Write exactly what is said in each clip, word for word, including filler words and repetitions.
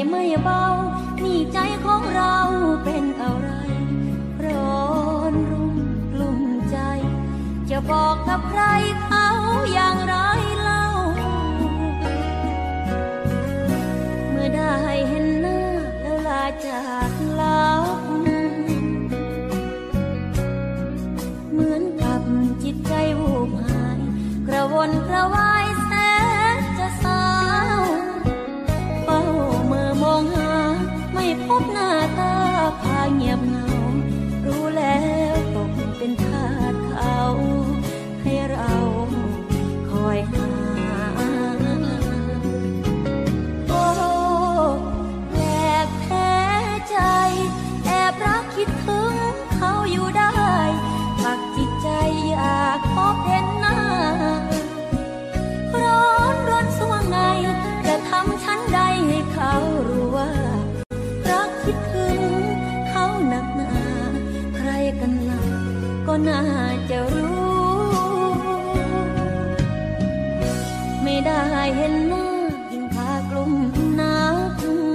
ไม่เบานี่ใจของเราเป็นอะไรร้อนรุ่มกลุ่มใจจะบอกกับใครเขาอย่างไรเล่าเมื่อได้เห็นหน้าแล้วลาจากลาเหมือนกับจิตใจวูบหายกระวนกระวายแสนจะเศร้าเฝ้าเมื่อมองหาไม่พบหน้าตาพาเงียบเหงารู้แล้วตกเป็นทาสเขาให้เราคอยหาโอ้แปลกแท้ใจแอบรักคิดถึงเขาอยู่ได้ปักจิตใจอยากพบเห็นหน้าร้อนรนสวงในจะทำฉันใดให้เขารู้ว่ารักคิดถึงเขาหนักหนาใครกันล่ะก็น่าจะรู้ไม่ได้เห็นหน้ายิ่งพากลุ่มนัก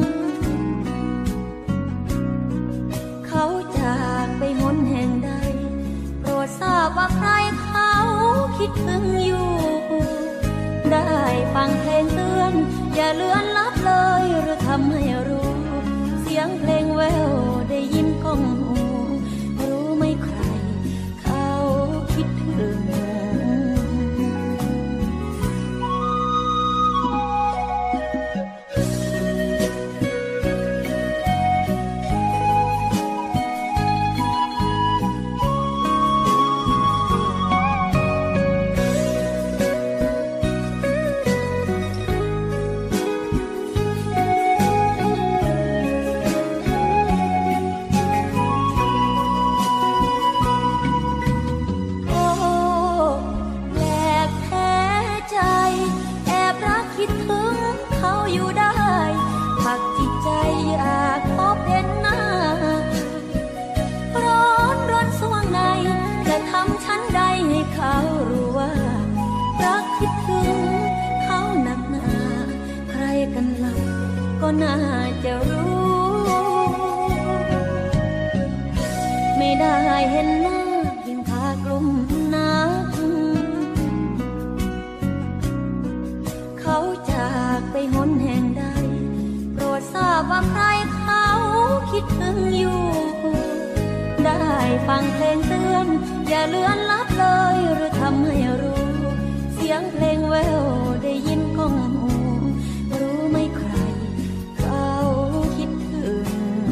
เขาจากไปหนแห่งใดโปรดทราบว่าใครเขาคิดถึงอยู่ได้ฟังเพลงเตือนอย่าเลือนลับเลยหรือทำให้รู้เสียงเพลงแววได้ยินก้องหูรู้ไหมใครเขาคิดถึงเขารู้ว่ารักคิดถึงเขาหนักหนาใครกันล่ะก็น่าจะรู้ไม่ได้เห็นหน้ายิ่งพากลุ่มนักเขาจากไปหนแห่งใดโปรดทราบว่าใครเขาคิดถึงอยู่ได้ฟังเพลงเตือนอย่าเลือนลับเลยหรือทำให้รู้เสียงเพลงแววได้ยินก้องหูรู้ไหมใครเขาคิดถึง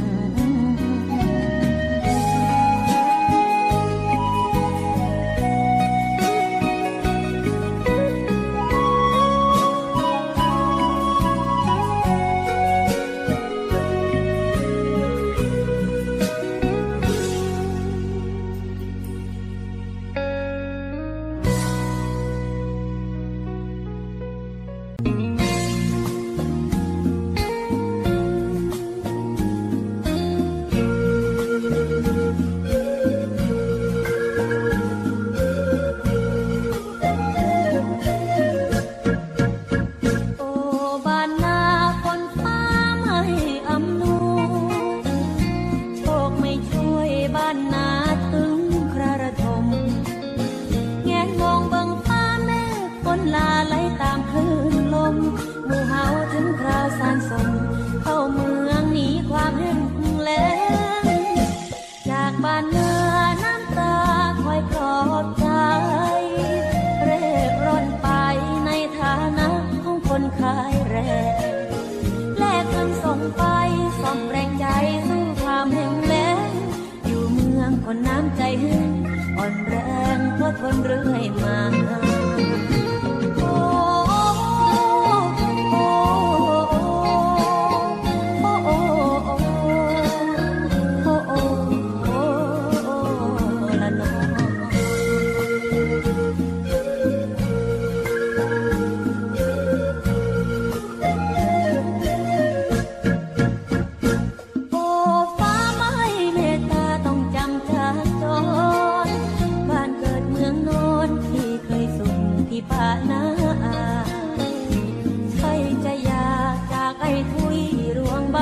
คนน้ำใจหึงอ่อนแรงเพราะทนเรื่อยมาโอ้โอ้โอ้โอ้โอ้โอ้โอ้ละน้องป่านาใครจะอยากจากไอ้ทุยรวง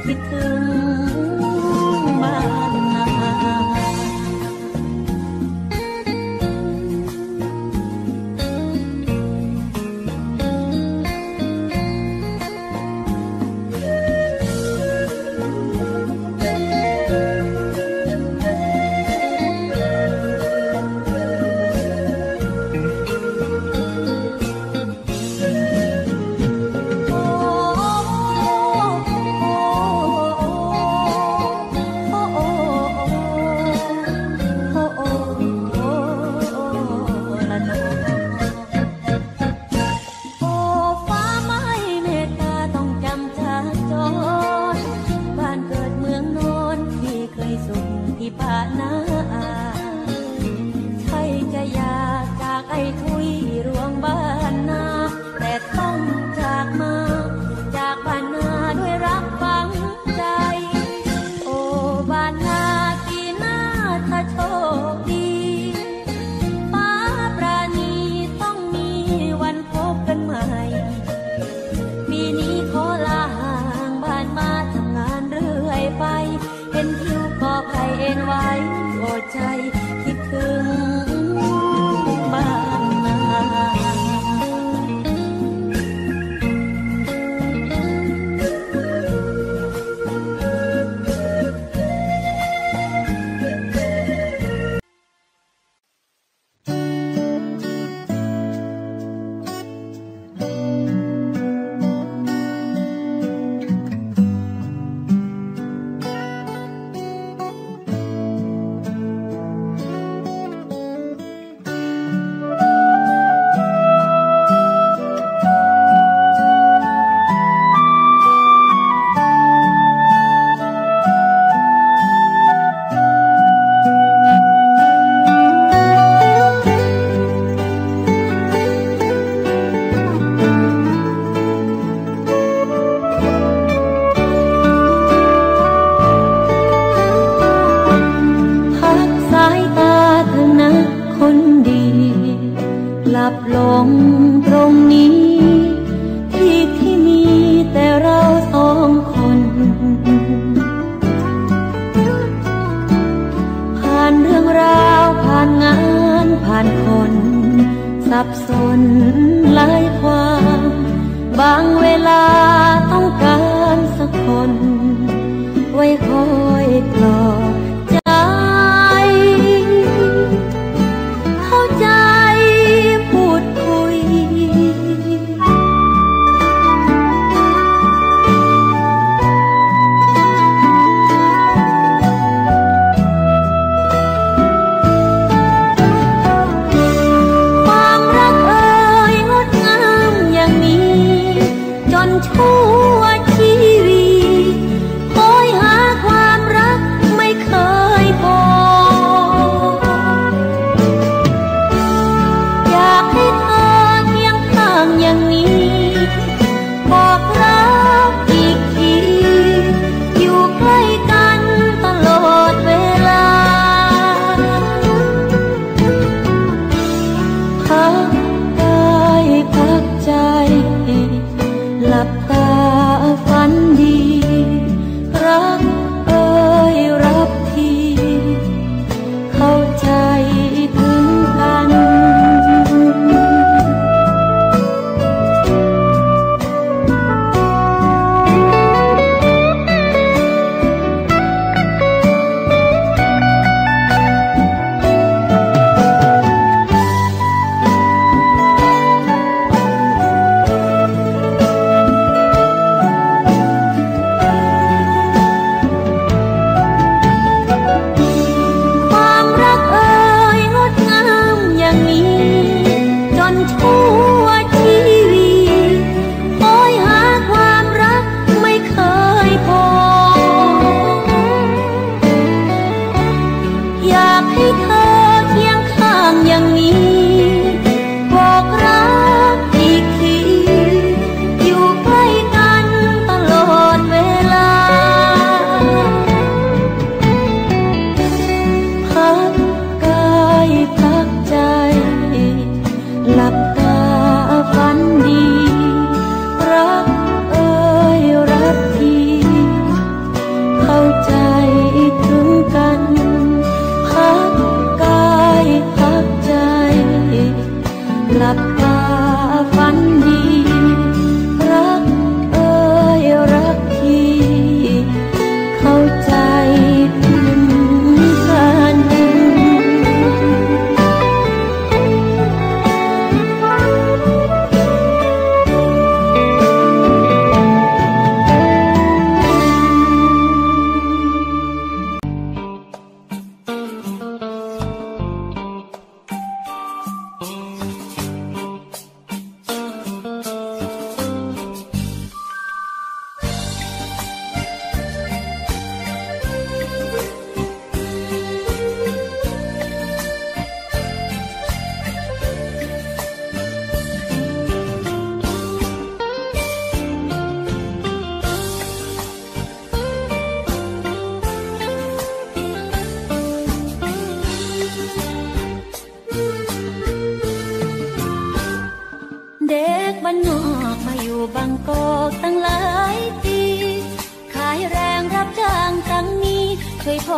คิดถึงบ้านนาหลับตา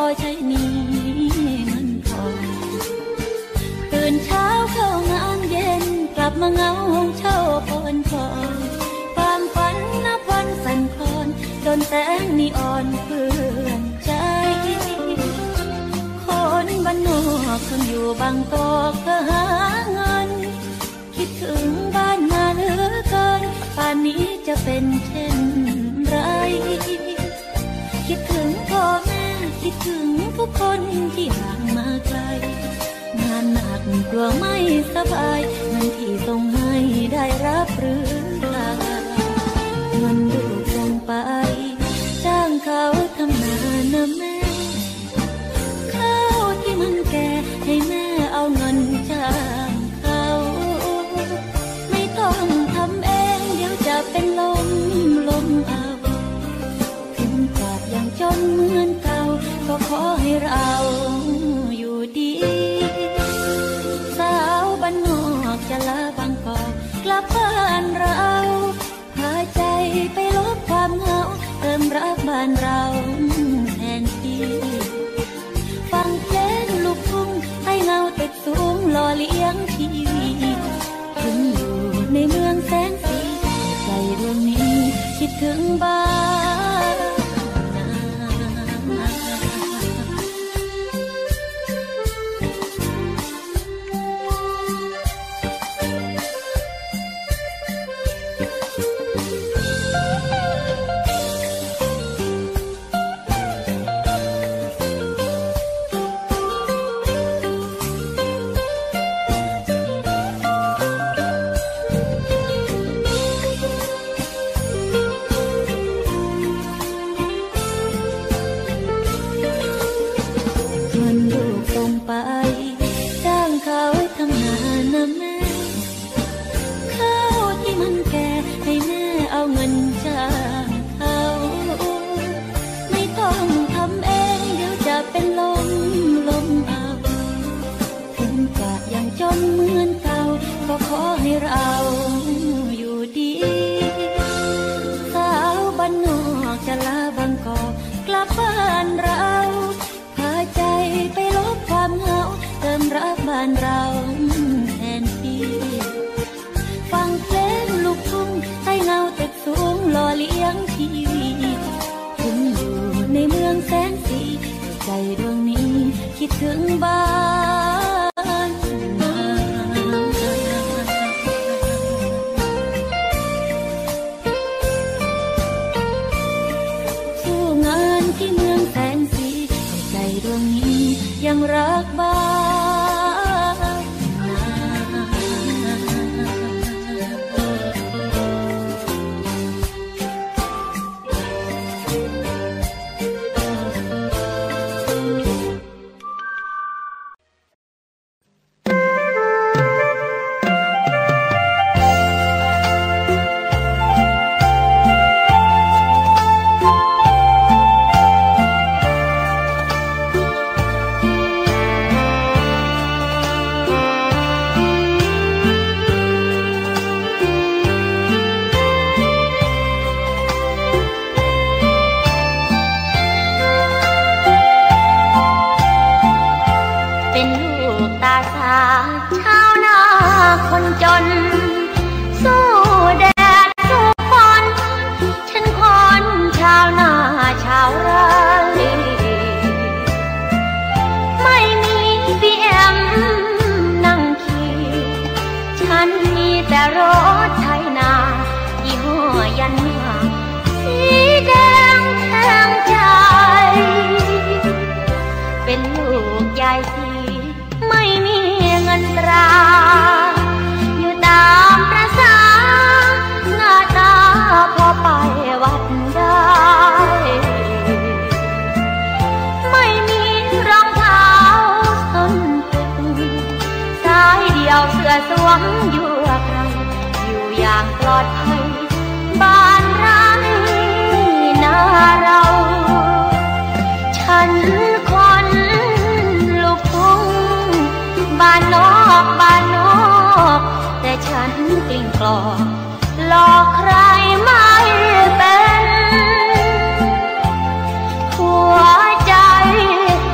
ใช้หนี้เงินทองตื่นเช้าเข้างานเย็นกลับมาเหงาห้องเช่าผ่อนผ่อนความฝันนับวันสั่นคลอนจนแสงนีออนเพื่อนใจคนบ้านนอกคนอยู่บางกอกก็หาเงินคิดถึงบ้านนาเหลือเกินป่านนี้จะเป็นเช่นไรคิดถึงพ่อแม่คิดถึงทุกคนที่ห่างมาไกลงานหนักกลัวไม่สบายเงินที่ส่งให้ได้รับหรือเปล่าเงินลูกส่งไปจ้างเขาทำนานะแม่ข้าวที่มันแก่ให้แม่เอาเงินจ้างเขาไม่ต้องทำเองเดี๋ยวจะเป็นลมลมเอาถึงกาดยังจนเหมือนเก่าก็ขอให้เราอยู่ดีสาวบ้านนอกจะลาบางกอกกลับบ้านเราพาใจไปลบความเหงาเติมรักบ้านเราแทนที่ฟังเพลงลูกทุ่งให้เงาติดสูงหล่อเลี้ยงชีวิตถึงอยู่ในเมืองแสนสีใจดวงนี้คิดถึงบ้านขอให้เราอยู่ดีสาวบ้านนอกจะลาบางกอกกลับบ้านเราพาใจไปลบความเหงาเติมรักบ้านเราแทนที่ฟังเพลงลูกทุ่งให้เงาตึกสูงหล่อเลี้ยงชีวิตถึงอยู่ในเมืองแสนสีใจดวงนี้คิดถึงบ้านที่เมืองแสนสีใจดวงนี้ยังรักบ้านคนจนสู้แดดสู้ฝนฉันคนชาวนาชาวไร่ไม่มีบีเอ็มนั่งขี่ฉันมีแต่รถไถนายี่ห้อยันมาสีแดงแทงใจเป็นลูกยายสีไม่มีเงินตราตามประสาหน้าตาพอไปวัดได้ไม่มีรองเท้าส้นตึกสายเดียวเสื้อสวมอยู่ใครอยู่อย่างปลอดภัยบ้านไร้นาเราฉันคนลูกทุ่งบ้านนอกบ้านนอกแต่ฉันกลิ้งกลอกหลอกใครไม่เป็นหัวใจ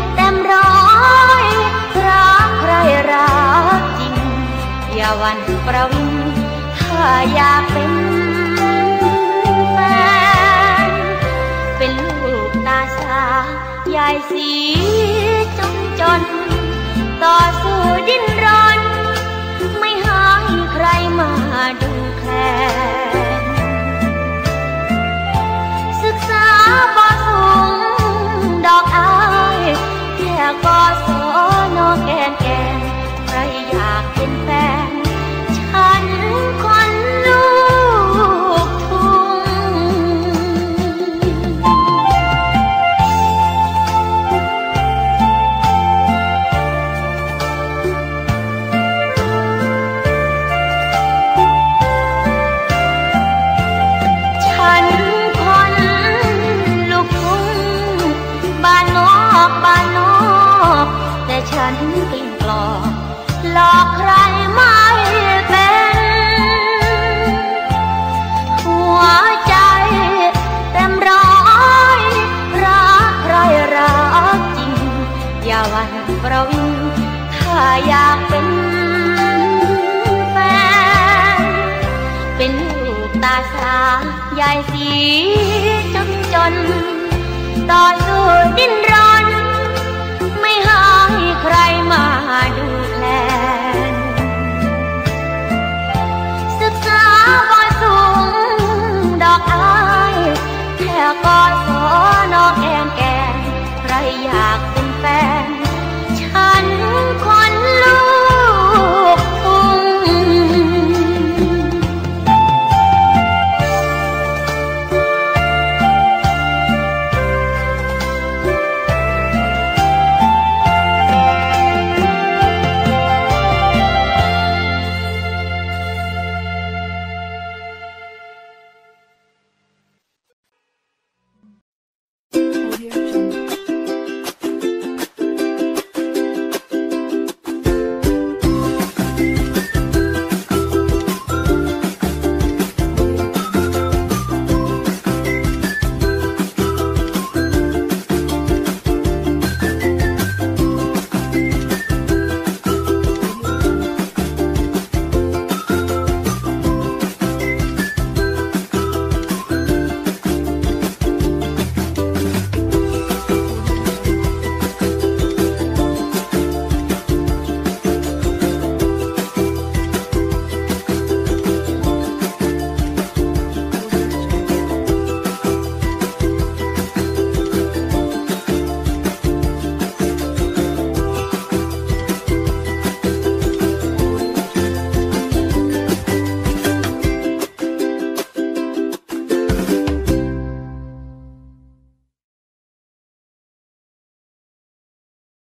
ฉันกลิ้งกลอกหลอกใครไม่เป็นหัวใจเต็มร้อยรักใครรักจริงอย่าหวั่นประวิงถ้าอยากเป็นแฟนเป็นลูกตาสายายสีจนจนต่อสู้ดิ้นรน